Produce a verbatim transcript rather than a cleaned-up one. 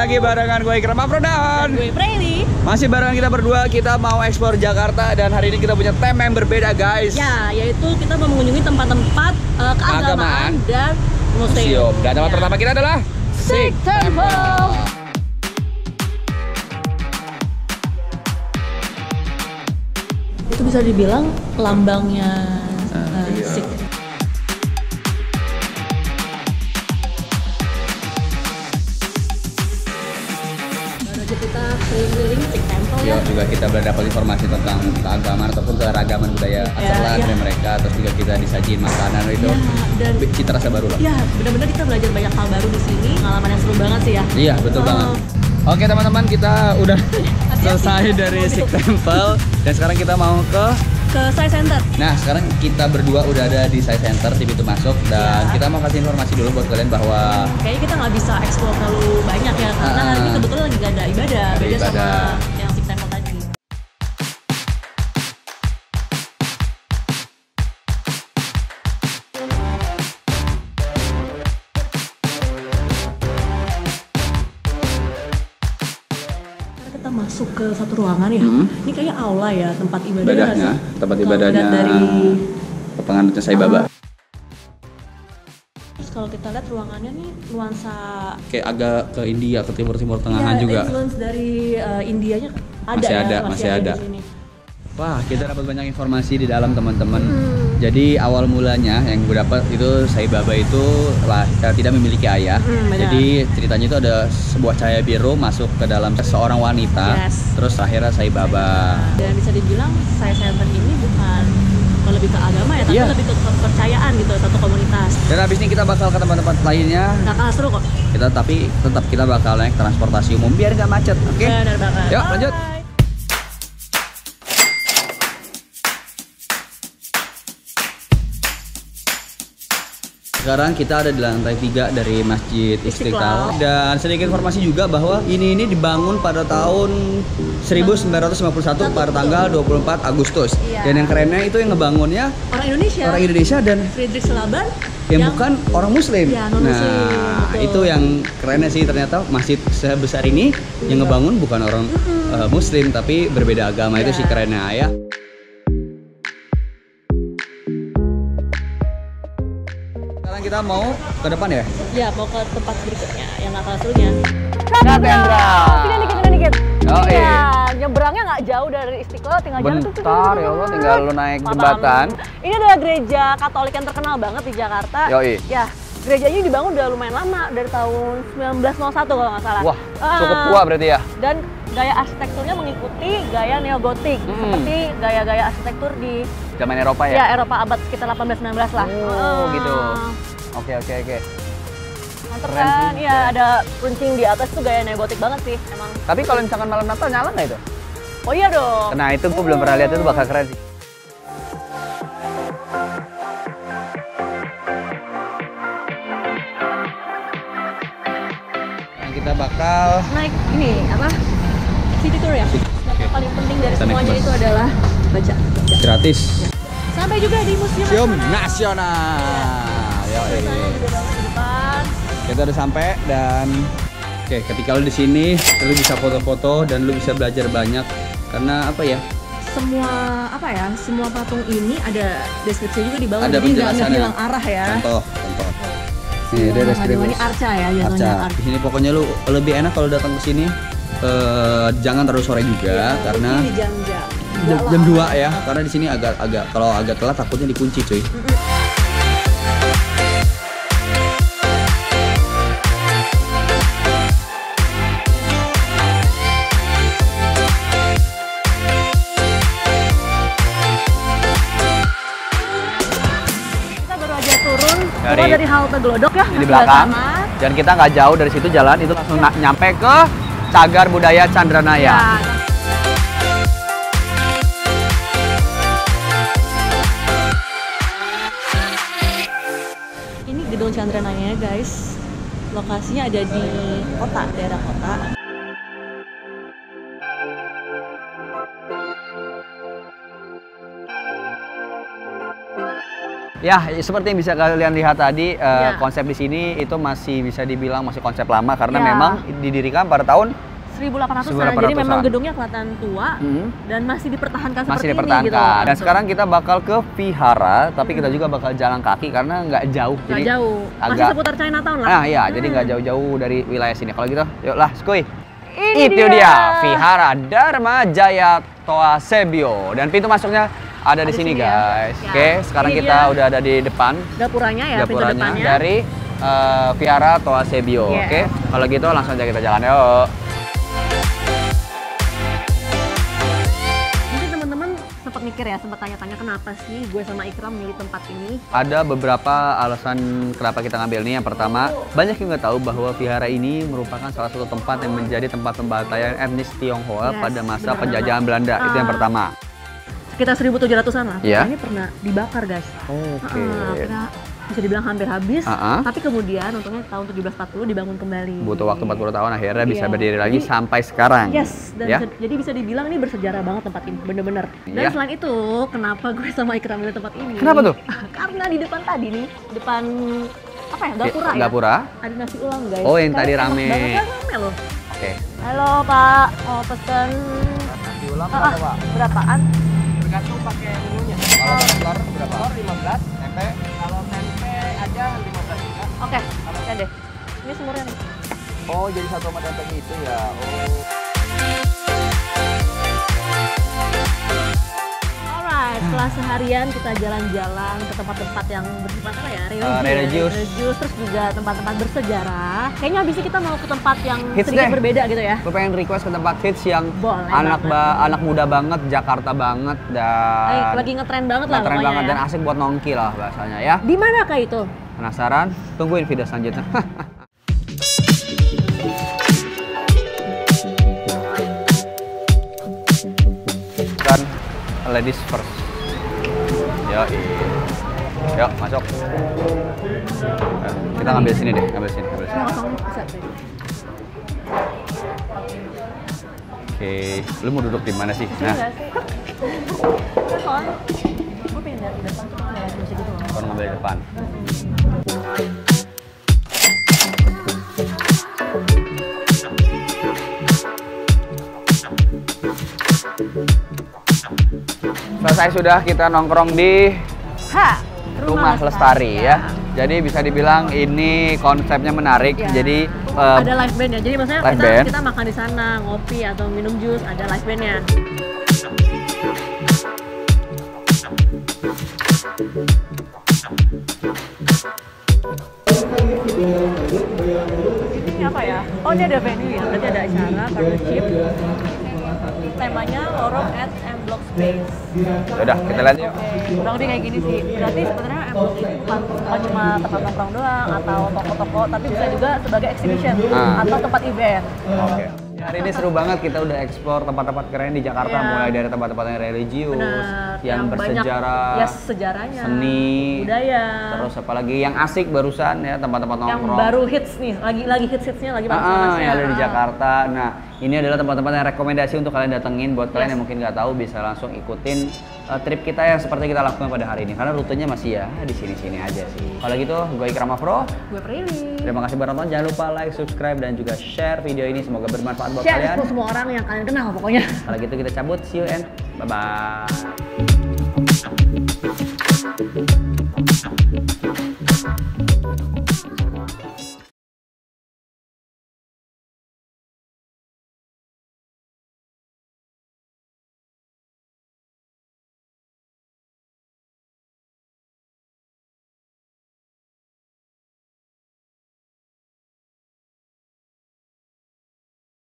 lagi barengan gue Ikram Afrodan. Dan gue Preli. Masih barengan kita berdua, kita mau eksplor Jakarta. Dan hari ini kita punya tema yang berbeda guys. Ya, yaitu kita mau mengunjungi tempat-tempat uh, keagamaan dan museum. Dan tempat ya. pertama kita adalah Sikh Temple. Itu bisa dibilang lambangnya uh, Sikh. Baru aja kita keliling-keliling Sikh Temple ya. juga kita belajar dapat informasi tentang keagamaan ataupun keragaman budaya asal ya, dari ya. mereka. Terus juga kita disajiin makanan itu Ya, dan cita rasa baru lah. Ya, benar-benar kita belajar banyak hal baru di sini. Pengalaman yang seru banget sih ya. Iya, betul Oh. banget. Oke teman-teman, kita udah Hati-hati, selesai ya. dari Oh, Sikh gitu. Temple. Dan sekarang kita mau ke Ke Science Center. Nah, sekarang kita berdua udah ada di Science Center di pintu masuk. Dan Ya. kita mau kasih informasi dulu buat kalian bahwa Kayaknya kita nggak bisa explore terlalu banyak ya, karena hari ini Ah. kebetulan lagi gak ada ibadah, Ada beda sama ibadah. yang Sikh Temple tadi. Karena kita masuk ke satu ruangan ya, Hmm. ini kayaknya aula ya, tempat ibadah ibadahnya, tempat Kalau ibadahnya lihat dari penganutnya Sai Baba. Terus kalau kita lihat ruangannya nih nuansa Kayak agak ke India, ke timur-timur tengahan ya, juga. influence dari uh, Indianya ada Masih ya, ada, masih ada. di sini. Wah, kita dapat banyak informasi di dalam teman-teman. Hmm. Jadi awal mulanya yang gue dapat itu Sai Baba itu lah tidak memiliki ayah. Hmm, benar. Jadi ceritanya itu ada sebuah cahaya biru masuk ke dalam seorang wanita. Yes. Terus akhirnya Sai Baba. Dan bisa dibilang Science Center ini bukan bukan lebih ke agama ya, tapi Iya. lebih ke kepercayaan gitu, satu komunitas. Dan habis ini kita bakal ke tempat-tempat lainnya. Nggak kalah seru kok. Kita tapi tetap kita bakal naik transportasi umum biar nggak macet. Oke? Benar banget. Yuk, lanjut. Bye. Sekarang kita ada di lantai tiga dari Masjid Istiqlal. Istiqlal. Dan sedikit informasi juga bahwa ini ini dibangun pada tahun seribu sembilan ratus lima puluh satu pada tanggal dua puluh empat Agustus. Iya. Dan yang kerennya itu yang ngebangunnya Orang Indonesia. orang Indonesia dan Friedrich Laban yang, bukan orang Muslim. Iya, non-Muslim, Nah, betul. itu yang kerennya sih, ternyata masjid sebesar ini yang ngebangun bukan orang uh, Muslim tapi berbeda agama. Itu Iya. sih kerennya ya. Sekarang kita mau ke depan ya. Ya, mau ke tempat berikutnya yang nggak kalah serunya. Katedral. Sini dikit, sini dikit. Oh, Iya, iya. nyebrangnya nggak jauh dari Istiqlal, tinggal jalan tuh. tuh, Bentar tuh. ya Allah, tinggal lu naik Mantap. jembatan. Ini adalah gereja Katolik yang terkenal banget di Jakarta. Yoi. Ya, gereja ini dibangun udah lumayan lama, dari tahun sembilan belas nol satu kalau nggak salah. Wah, Ah, cukup tua berarti ya. Dan gaya arsitekturnya mengikuti gaya neogotik, Hmm. seperti gaya-gaya arsitektur di Zaman Eropa ya, ya. Eropa abad sekitar delapan belas sembilan belas lah. Oh, Ah. gitu. Oke, oke, oke. Mantep Keren kan? sih. Iya, ada runcing di atas tuh gaya neogotik banget sih, emang. Tapi kalau misalkan malam Natal nyala nggak itu? Oh iya dong. Nah, itu gue belum pernah lihat, itu bakal keren sih. Nah, kita bakal Naik ini apa? City tour ya. Yang paling penting dari Kita naik semuanya bus. itu adalah baca. gratis. Sampai juga di Museum Museum Nasional. Nasional. Yoi. Suasananya gede banget di depan. Kita udah sampai dan oke, ketika lu di sini, lu bisa foto-foto dan lu bisa belajar banyak karena apa ya? Semua apa ya? Semua patung ini ada deskripsi juga di bawah. Ada Jadi nggak nggak penjelasannya. hilang arah ya. Contoh, contoh. Nih, Yang dia namanya deskripsi. ini arca ya, jatuhnya Arca. arca. Di sini pokoknya lu lebih enak kalau datang ke sini. Eh, jangan terlalu sore juga Ya, karena mungkin di jam-jam jam, dua jam lah. dua ya. Karena di sini agak agak kalau agak telat takutnya dikunci, cuy. Kita baru aja turun Dari- keluar dari halte Glodok ya. Ini di sebelah belakang. sana. Dan kita nggak jauh dari situ jalan itu langsung na- nyampe ke Cagar Budaya Chandranaya. Ya. Ini gedung Chandranaya guys. Lokasinya ada di kota, daerah kota. Ya, seperti yang bisa kalian lihat tadi, uh, Ya. konsep di sini itu masih bisa dibilang masih konsep lama karena Ya. memang didirikan pada tahun seribu delapan ratusan, seribu delapan ratusan. jadi memang gedungnya kelihatan tua hmm, dan masih dipertahankan masih seperti dipertahankan. ini gitu. Dan sekarang kita bakal ke Vihara, tapi kita juga bakal jalan kaki karena nggak jauh. Nggak jadi jauh, masih agak- seputar Chinatown lah. Nah, iya, jadi Hmm. nggak jauh-jauh dari wilayah sini. Kalau gitu, yuklah, skuy. Ini Itu dia. dia, Vihara Dharma Jaya Toa Sebio. Dan pintu masuknya ada di Ada sini, sini ya. guys. Ya. Oke, sekarang Ini kita dia. udah ada di depan Gapuranya ya, pintu gapuranya depannya. dari uh, Vihara Toa Sebio. Yes. Oke, kalau gitu langsung aja kita jalan yuk. Mungkin teman-teman sempat mikir ya, sempat tanya-tanya kenapa sih gue sama Ikram milih tempat ini. Ada beberapa alasan kenapa kita ngambil ini. Yang pertama, banyak yang nggak tahu bahwa Vihara ini merupakan salah satu tempat yang menjadi tempat pembantaian etnis Tionghoa Yes, pada masa benar penjajahan banget. Belanda. Itu yang Ah. pertama. Sekitar seribu tujuh ratusan lah. Iya. Ini pernah dibakar, guys. Oke. Ah, kira bisa dibilang hampir habis, Ah-ah. tapi kemudian untungnya tahun tujuh belas empat puluh dibangun kembali. Butuh waktu empat puluh tahun akhirnya bisa Iya. berdiri lagi Jadi- sampai sekarang. Yes, dan ya. bisa- jadi bisa dibilang ini bersejarah banget tempat ini, bener-bener. Dan Iya. selain itu, kenapa gue sama Ikram milih tempat ini? Kenapa tuh? Karena di depan tadi nih, depan apa ya, gapura ya? Gapura. Ada nasi ulang, guys. Oh, yang Kalian tadi enak rame. banget kan, rame loh. Oke. Halo Pak, mau pesen Nasi ulang ah, ah, berapaan? Tergantung pakai menunya. Kalau telur berapa? Telur lima belas, tempe. Kalau tempe aja lima belas juga. Oke, ya deh. Ini semurnya nih. Oh, jadi satu sama tempe itu ya. Oh. Alright, setelah seharian kita jalan-jalan ke tempat-tempat yang bersifat apa ya, religi, Uh, religius. religius, terus juga tempat-tempat bersejarah. Kayaknya abis ini kita mau ke tempat yang Hits sedikit deh. berbeda gitu ya. Gue pengen request ke tempat hits yang Boleh anak banget. ba anak muda banget, Jakarta banget dan Lagi, lagi ngetren banget lah ngetren pokoknya banget ya. dan asik buat nongki lah bahasanya ya. Di mana kah itu? Penasaran? Tungguin video selanjutnya. Kan ladies first. Yo, yuk masuk. Eh, Kita ngambil sini deh, ngambil sini, ngambil sini. Ini kosong bisa tuh. Oke, lu mau duduk di mana sih? Sini Nah, nggak sih? Kan soalnya gue pengen lihat di depan tuh kayak bisa gitu loh. baru ngambil di depan. Selesai sudah kita nongkrong di Ha, Rumah Lestari ya. Jadi bisa dibilang ini konsepnya menarik. Ya. Jadi eh, Ada live band ya. Jadi maksudnya live kita, band. kita makan di sana, ngopi atau minum jus, ada live bandnya. Ini apa ya? Oh, ini ada venue ya. Berarti ada acara, partnership. Temanya lorong at M Block Space. yaudah kita lihat yuk. Oke, kurang lebih kayak gini sih. Berarti sebenarnya M Block ini bukan, bukan cuma tempat nongkrong doang atau toko-toko, tapi bisa juga sebagai exhibition Ah. atau tempat event. Oke. Ya, hari ini seru banget, kita udah explore tempat-tempat keren di Jakarta, Iya. mulai dari tempat-tempat yang religius, Benar, yang, banyak, bersejarah, ya sejarahnya, seni, budaya, terus apalagi yang asik barusan ya tempat-tempat yang nongkrong. baru hits nih, lagi lagi hits hitsnya lagi Ah, panas-panasnya. yang ada di Ah. Jakarta. Nah, ini adalah tempat-tempat yang rekomendasi untuk kalian datengin. Buat kalian yang mungkin nggak tahu bisa langsung ikutin uh, trip kita yang seperti kita lakukan pada hari ini. Karena rutenya masih ya di sini-sini aja sih. Kalau gitu, gue Ikram Afro. Gue Prilly. Terima kasih buat nonton. Jangan lupa like, subscribe, dan juga share video ini. Semoga bermanfaat buat Share kalian. ke semua orang yang kalian kenal pokoknya. Kalau gitu kita cabut. See you and bye-bye.